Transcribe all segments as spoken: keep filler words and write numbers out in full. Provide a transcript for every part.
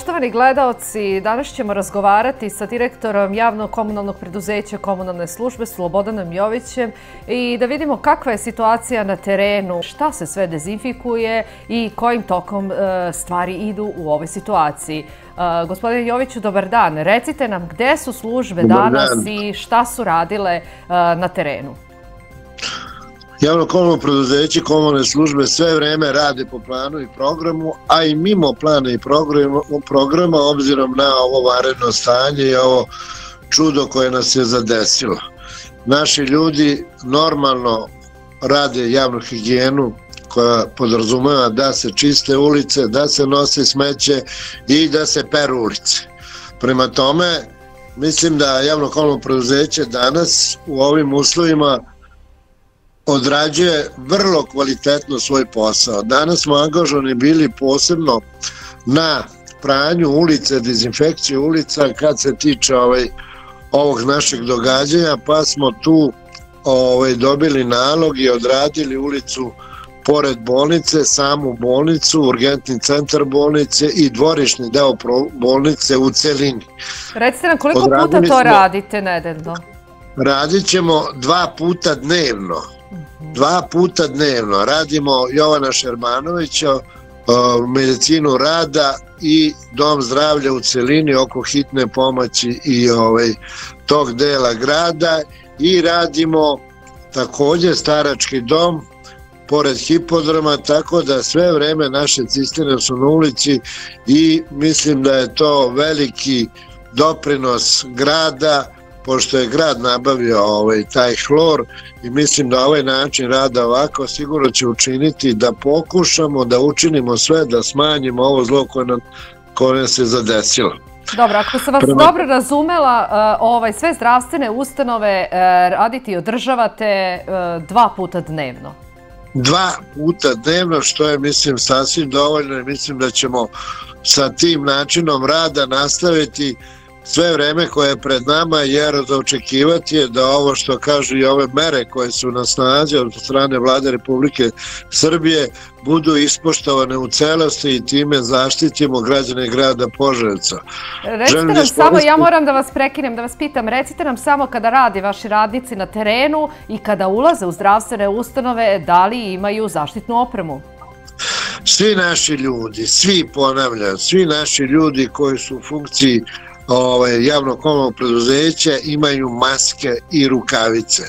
Poštovani gledaoci, danas ćemo razgovarati sa direktorom javnog komunalnog preduzeća komunalne službe Slobodanom Jovićem i da vidimo kakva je situacija na terenu, šta se sve dezinfikuje i kojim tokom stvari idu u ovoj situaciji. Gospodine Joviću, dobar dan. Recite nam gde su službe danas i šta su radile na terenu. Javno komunalno preduzeće, komunalne službe sve vreme rade po planu i programu, a i mimo plana i programa, obzirom na ovo vanredno stanje i ovo čudo koje nas je zadesilo. Naši ljudi normalno rade javnu higijenu koja podrazumeva da se čiste ulice, da se nose smeće i da se peru ulice. Prema tome, mislim da javno komunalno preduzeće danas u ovim uslovima odrađuje vrlo kvalitetno svoj posao. Danas smo angažovani bili posebno na pranju ulice, dezinfekcije ulica kad se tiče ovaj, ovog našeg događanja, pa smo tu ovaj, dobili nalog i odradili ulicu pored bolnice, samu bolnicu, urgentni centar bolnice i dvorišni deo bolnice u celini. Recite nam koliko puta to radite nedeljno? Radit ćemo dva puta dnevno. Dva puta dnevno radimo Jovana Šermanovića, medicinu rada i dom zdravlja u celini oko hitne pomoći i ovaj, tog dela grada i radimo također starački dom pored hipodroma, tako da sve vreme naše cisterne su na ulici i mislim da je to veliki doprinos grada, pošto je grad nabavio ovaj, taj hlor i mislim da ovaj način rada ovako sigurno će učiniti da pokušamo da učinimo sve da smanjimo ovo zlo koje nam, koje se zadesilo. Dobro, ako sam vas Prema... dobro razumela, ovaj, sve zdravstvene ustanove radite i održavate dva puta dnevno. Dva puta dnevno, što je mislim sasvim dovoljno i mislim da ćemo sa tim načinom rada nastaviti sve vreme koje je pred nama, jer za očekivati je da ovo što kažu i ove mere koje su na snazi od strane Vlade Republike Srbije budu ispoštovane u celosti i time zaštitimo građane grada Požarevca. Recite nam samo, ja moram da vas prekinem, da vas pitam, recite nam samo kada radi vaši radnici na terenu i kada ulaze u zdravstvene ustanove, da li imaju zaštitnu opremu? Svi naši ljudi, svi ponavljam, svi naši ljudi koji su u funkciji Ovaj, javno komunalnog preduzeća imaju maske i rukavice.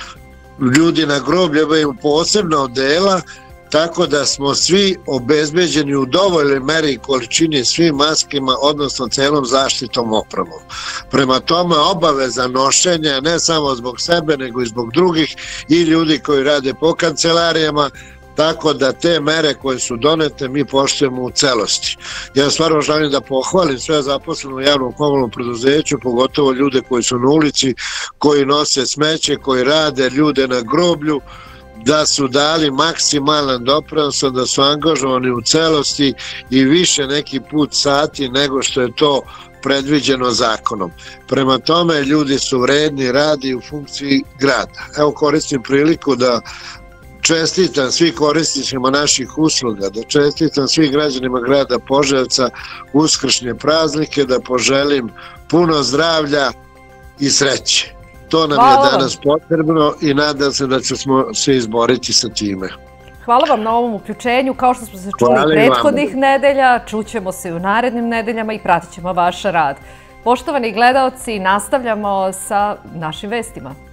Ljudi na groblju imaju posebna odela, tako da smo svi obezbeđeni u dovoljnoj meri i količini svim maskima, odnosno celom zaštitom opremom. Prema tome obaveza nošenja ne samo zbog sebe, nego i zbog drugih i ljudi koji rade po kancelarijama, tako da te mere koje su donete mi poštujemo u celosti. Ja stvarno želim da pohvalim sve zaposlene u javnom komunalnom preduzeću, pogotovo ljude koji su na ulici, koji nose smeće, koji rade, ljude na groblju, da su dali maksimalan doprinos, da su angažovani u celosti i više neki put sati nego što je to predviđeno zakonom. Prema tome ljudi su vredni, radi u funkciji grada. Evo koristim priliku da čestitam svi korisnicima naših usluga, da čestitam svih građanima grada Požarevca uskršnje praznike, da poželim puno zdravlja i sreće. To nam je danas potrebno i nadam se da ćemo se izboriti sa time. Hvala vam na ovom uključenju. Kao što smo se čuli prethodnih nedelja, čućemo se u narednim nedeljama i pratit ćemo vaš rad. Poštovani gledaoci, nastavljamo sa našim vestima.